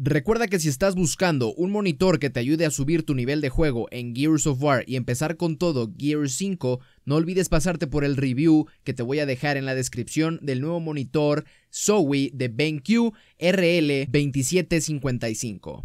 Recuerda que si estás buscando un monitor que te ayude a subir tu nivel de juego en Gears of War y empezar con todo Gears 5, no olvides pasarte por el review que te voy a dejar en la descripción del nuevo monitor Zowie de BenQ RL2755.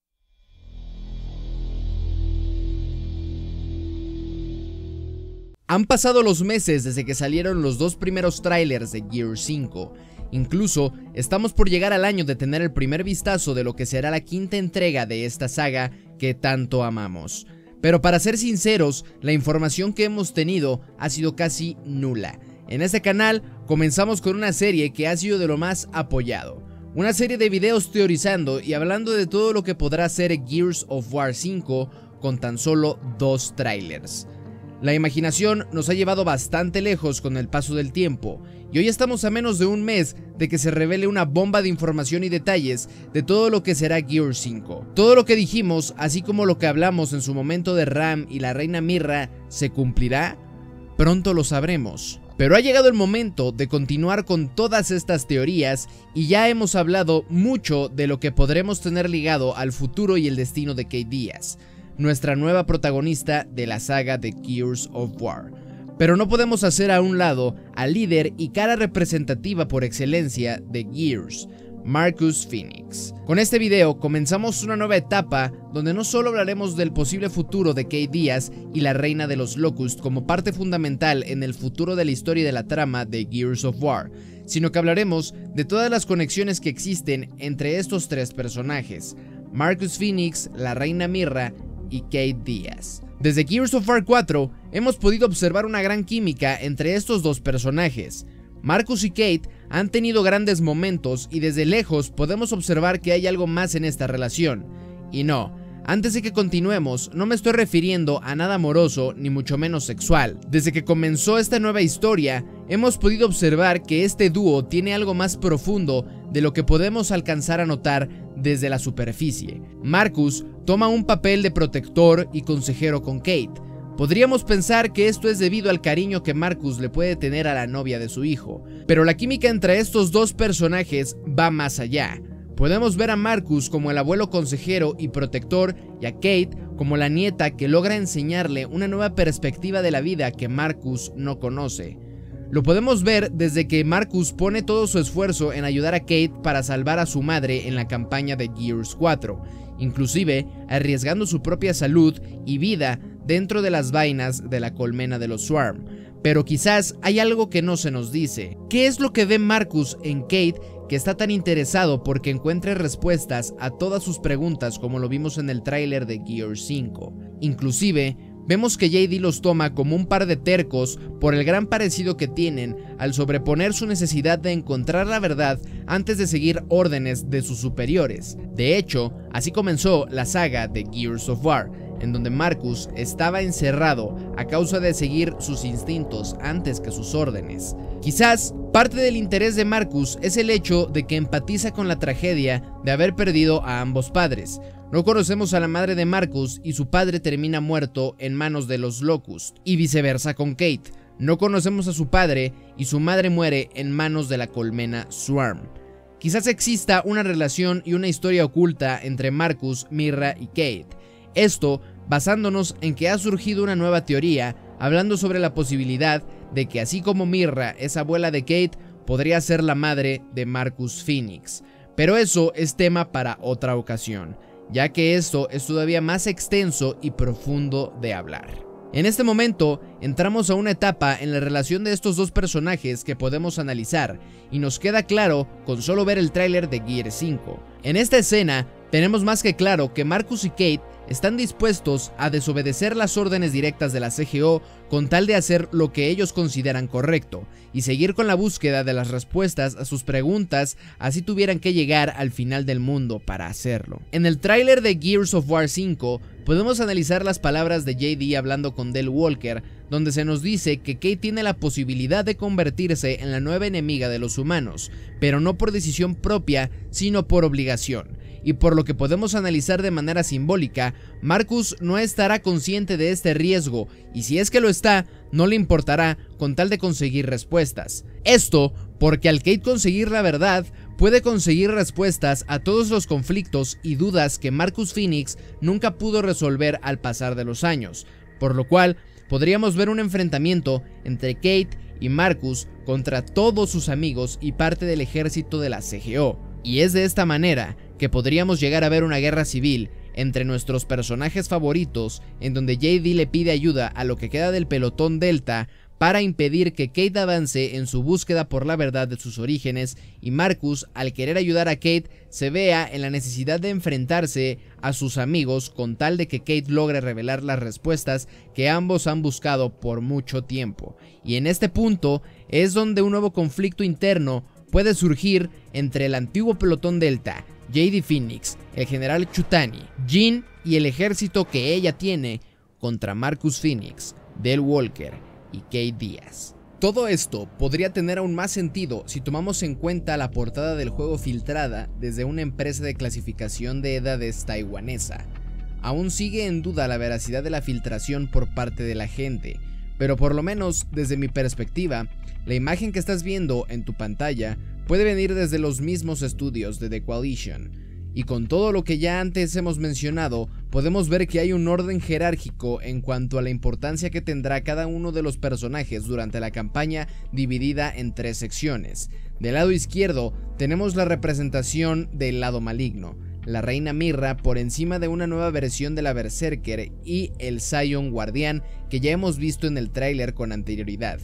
Han pasado los meses desde que salieron los dos primeros trailers de Gears 5. Incluso estamos por llegar al año de tener el primer vistazo de lo que será la quinta entrega de esta saga que tanto amamos. Pero para ser sinceros, la información que hemos tenido ha sido casi nula. En este canal comenzamos con una serie que ha sido de lo más apoyado. Una serie de videos teorizando y hablando de todo lo que podrá ser Gears of War 5 con tan solo dos trailers. La imaginación nos ha llevado bastante lejos con el paso del tiempo, y hoy estamos a menos de un mes de que se revele una bomba de información y detalles de todo lo que será Gears 5. Todo lo que dijimos, así como lo que hablamos en su momento de Ram y la reina Myrrah, ¿se cumplirá? Pronto lo sabremos. Pero ha llegado el momento de continuar con todas estas teorías y ya hemos hablado mucho de lo que podremos tener ligado al futuro y el destino de Cait Diaz, nuestra nueva protagonista de la saga de Gears of War. Pero no podemos hacer a un lado al líder y cara representativa por excelencia de Gears, Marcus Phoenix. Con este video comenzamos una nueva etapa donde no solo hablaremos del posible futuro de Cait Diaz y la reina de los Locust como parte fundamental en el futuro de la historia y de la trama de Gears of War, sino que hablaremos de todas las conexiones que existen entre estos tres personajes, Marcus Phoenix, la reina Myrrah y Cait Diaz. Desde Gears of War 4 hemos podido observar una gran química entre estos dos personajes. Marcus y Cait han tenido grandes momentos y desde lejos podemos observar que hay algo más en esta relación. Y no, antes de que continuemos, no me estoy refiriendo a nada amoroso ni mucho menos sexual. Desde que comenzó esta nueva historia, hemos podido observar que este dúo tiene algo más profundo de lo que podemos alcanzar a notar desde la superficie. Marcus toma un papel de protector y consejero con Cait. Podríamos pensar que esto es debido al cariño que Marcus le puede tener a la novia de su hijo, pero la química entre estos dos personajes va más allá. Podemos ver a Marcus como el abuelo consejero y protector y a Cait como la nieta que logra enseñarle una nueva perspectiva de la vida que Marcus no conoce. Lo podemos ver desde que Marcus pone todo su esfuerzo en ayudar a Cait para salvar a su madre en la campaña de Gears 4, inclusive arriesgando su propia salud y vida dentro de las vainas de la colmena de los Swarm. Pero quizás hay algo que no se nos dice. ¿Qué es lo que ve Marcus en Cait que está tan interesado porque encuentre respuestas a todas sus preguntas como lo vimos en el tráiler de Gears 5? Inclusive vemos que JD los toma como un par de tercos por el gran parecido que tienen al sobreponer su necesidad de encontrar la verdad antes de seguir órdenes de sus superiores. De hecho, así comenzó la saga de Gears of War, en donde Marcus estaba encerrado a causa de seguir sus instintos antes que sus órdenes. Quizás parte del interés de Marcus es el hecho de que empatiza con la tragedia de haber perdido a ambos padres. No conocemos a la madre de Marcus y su padre termina muerto en manos de los Locust, y viceversa con Cait. No conocemos a su padre y su madre muere en manos de la colmena Swarm. Quizás exista una relación y una historia oculta entre Marcus, Myrrah y Cait. Esto basándonos en que ha surgido una nueva teoría hablando sobre la posibilidad de que así como Myrrah es abuela de Cait, podría ser la madre de Marcus Phoenix. Pero eso es tema para otra ocasión, ya que esto es todavía más extenso y profundo de hablar. En este momento entramos a una etapa en la relación de estos dos personajes que podemos analizar y nos queda claro con solo ver el tráiler de Gears 5. En esta escena tenemos más que claro que Marcus y Cait están dispuestos a desobedecer las órdenes directas de la CGO con tal de hacer lo que ellos consideran correcto y seguir con la búsqueda de las respuestas a sus preguntas, así tuvieran que llegar al final del mundo para hacerlo. En el tráiler de Gears of War 5 podemos analizar las palabras de JD hablando con Del Walker, donde se nos dice que Cait tiene la posibilidad de convertirse en la nueva enemiga de los humanos, pero no por decisión propia, sino por obligación. Y por lo que podemos analizar de manera simbólica, Marcus no estará consciente de este riesgo, y si es que lo está, no le importará con tal de conseguir respuestas. Esto porque al Cait conseguir la verdad, puede conseguir respuestas a todos los conflictos y dudas que Marcus Phoenix nunca pudo resolver al pasar de los años, por lo cual podríamos ver un enfrentamiento entre Kate y Marcus contra todos sus amigos y parte del ejército de la CGO, y es de esta manera que podríamos llegar a ver una guerra civil entre nuestros personajes favoritos, en donde JD le pide ayuda a lo que queda del pelotón Delta para impedir que Kate avance en su búsqueda por la verdad de sus orígenes, y Marcus, al querer ayudar a Kate, se vea en la necesidad de enfrentarse a sus amigos con tal de que Kate logre revelar las respuestas que ambos han buscado por mucho tiempo. Y en este punto es donde un nuevo conflicto interno puede surgir entre el antiguo pelotón Delta, JD Phoenix, el general Chutani, Jin y el ejército que ella tiene contra Marcus Phoenix, Del Walker y Kate Díaz. Todo esto podría tener aún más sentido si tomamos en cuenta la portada del juego filtrada desde una empresa de clasificación de edades taiwanesa. Aún sigue en duda la veracidad de la filtración por parte de la gente, pero por lo menos desde mi perspectiva, la imagen que estás viendo en tu pantalla puede venir desde los mismos estudios de The Coalition. Y con todo lo que ya antes hemos mencionado, podemos ver que hay un orden jerárquico en cuanto a la importancia que tendrá cada uno de los personajes durante la campaña, dividida en 3 secciones. Del lado izquierdo tenemos la representación del lado maligno, la reina Myrrah por encima de una nueva versión de la Berserker y el Scion Guardián que ya hemos visto en el tráiler con anterioridad.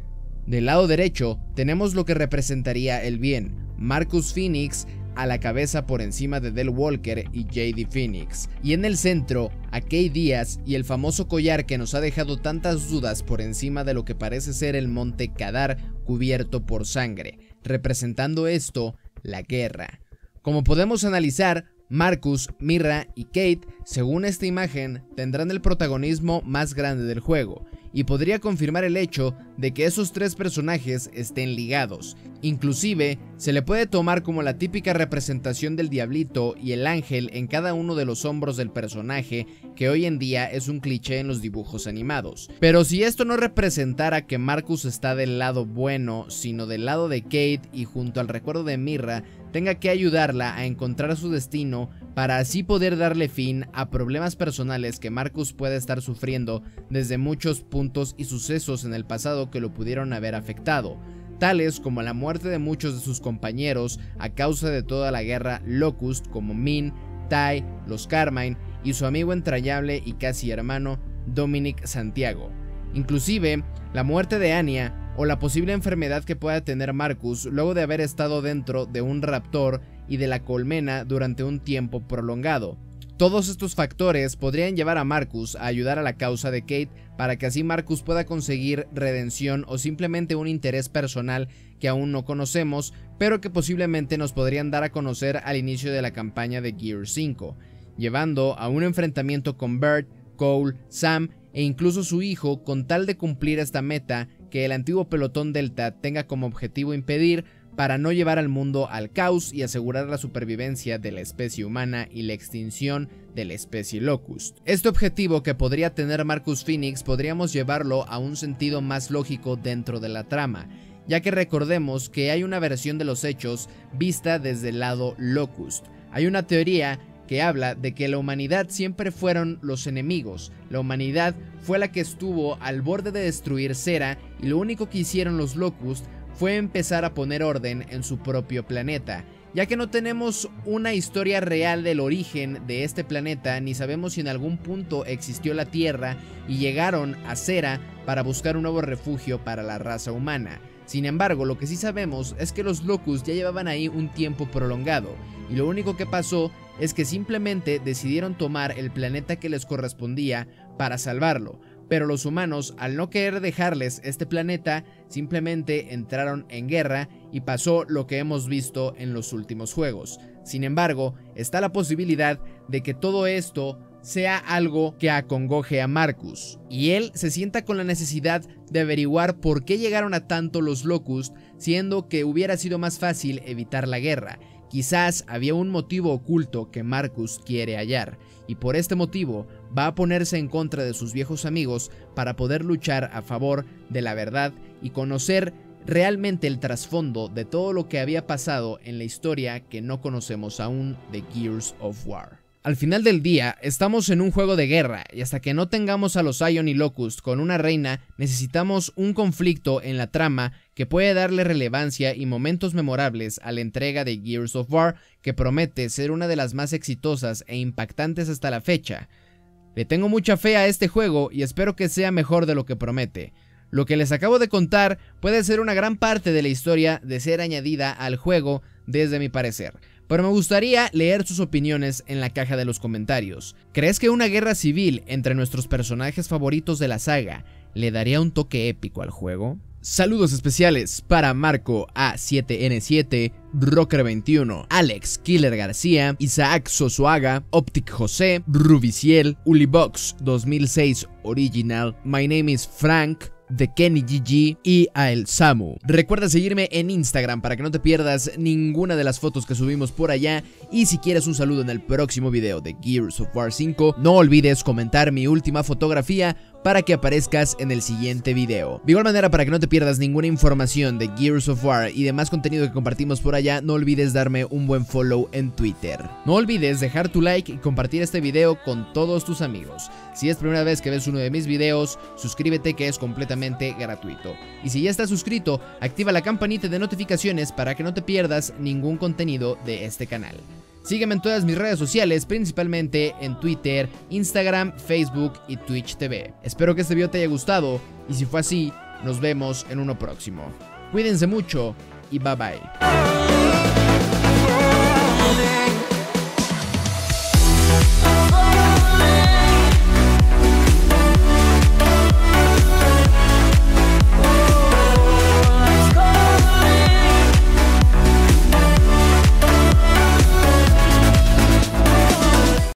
Del lado derecho tenemos lo que representaría el bien, Marcus Phoenix a la cabeza por encima de Del Walker y JD Phoenix, y en el centro a Kate Díaz y el famoso collar que nos ha dejado tantas dudas por encima de lo que parece ser el monte Kadar cubierto por sangre, representando esto la guerra. Como podemos analizar, Marcus, Myrrah y Kate, según esta imagen, tendrán el protagonismo más grande del juego, y podría confirmar el hecho de que esos 3 personajes estén ligados. Inclusive, se le puede tomar como la típica representación del diablito y el ángel en cada uno de los hombros del personaje, que hoy en día es un cliché en los dibujos animados. Pero si esto no representara que Marcus está del lado bueno, sino del lado de Kate y junto al recuerdo de Myrrah, tenga que ayudarla a encontrar su destino para así poder darle fin a problemas personales que Marcus puede estar sufriendo desde muchos puntos y sucesos en el pasado que lo pudieron haber afectado, tales como la muerte de muchos de sus compañeros a causa de toda la guerra Locust, como Min, Tai, los Carmine y su amigo entrañable y casi hermano Dominic Santiago. Inclusive la muerte de Anya o la posible enfermedad que pueda tener Marcus luego de haber estado dentro de un raptor y de la colmena durante un tiempo prolongado. Todos estos factores podrían llevar a Marcus a ayudar a la causa de Kate para que así Marcus pueda conseguir redención o simplemente un interés personal que aún no conocemos, pero que posiblemente nos podrían dar a conocer al inicio de la campaña de Gears 5, llevando a un enfrentamiento con Bert, Cole, Sam e incluso su hijo con tal de cumplir esta meta que el antiguo pelotón Delta tenga como objetivo impedir para no llevar al mundo al caos y asegurar la supervivencia de la especie humana y la extinción de la especie Locust. Este objetivo que podría tener Marcus Phoenix podríamos llevarlo a un sentido más lógico dentro de la trama, ya que recordemos que hay una versión de los hechos vista desde el lado Locust. Hay una teoría que habla de que la humanidad siempre fueron los enemigos. La humanidad fue la que estuvo al borde de destruir Cera y lo único que hicieron los Locust fue empezar a poner orden en su propio planeta, ya que no tenemos una historia real del origen de este planeta ni sabemos si en algún punto existió la Tierra y llegaron a Cera para buscar un nuevo refugio para la raza humana. Sin embargo, lo que sí sabemos es que los Locust ya llevaban ahí un tiempo prolongado y lo único que pasó es que simplemente decidieron tomar el planeta que les correspondía para salvarlo. Pero los humanos, al no querer dejarles este planeta, simplemente entraron en guerra y pasó lo que hemos visto en los últimos juegos. Sin embargo, está la posibilidad de que todo esto sea algo que acongoje a Marcus, y él se sienta con la necesidad de averiguar por qué llegaron a tanto los Locust, siendo que hubiera sido más fácil evitar la guerra. Quizás había un motivo oculto que Marcus quiere hallar, y por este motivo va a ponerse en contra de sus viejos amigos para poder luchar a favor de la verdad y conocer realmente el trasfondo de todo lo que había pasado en la historia que no conocemos aún de Gears of War. Al final del día, estamos en un juego de guerra y hasta que no tengamos a los Ion y Locust con una reina, necesitamos un conflicto en la trama que puede darle relevancia y momentos memorables a la entrega de Gears of War, que promete ser una de las más exitosas e impactantes hasta la fecha. Le tengo mucha fe a este juego y espero que sea mejor de lo que promete. Lo que les acabo de contar puede ser una gran parte de la historia de ser añadida al juego desde mi parecer, pero me gustaría leer sus opiniones en la caja de los comentarios. ¿Crees que una guerra civil entre nuestros personajes favoritos de la saga le daría un toque épico al juego? Saludos especiales para Marco A7N7, Rocker21, Alex Killer García, Isaac Sosuaga, Optic José, Rubiciel, Ulibox 2006 Original, My Name is Frank, de Kenny GG y a El Samu. Recuerda seguirme en Instagram para que no te pierdas ninguna de las fotos que subimos por allá, y si quieres un saludo en el próximo video de Gears of War 5, no olvides comentar mi última fotografía para que aparezcas en el siguiente video. De igual manera, para que no te pierdas ninguna información de Gears of War y demás contenido que compartimos por allá, no olvides darme un buen follow en Twitter. No olvides dejar tu like y compartir este video con todos tus amigos. Si es primera vez que ves uno de mis videos, suscríbete, que es completamente gratuito. Y si ya estás suscrito, activa la campanita de notificaciones para que no te pierdas ningún contenido de este canal. Sígueme en todas mis redes sociales, principalmente en Twitter, Instagram, Facebook y Twitch TV. Espero que este video te haya gustado y si fue así, nos vemos en uno próximo. Cuídense mucho y bye bye.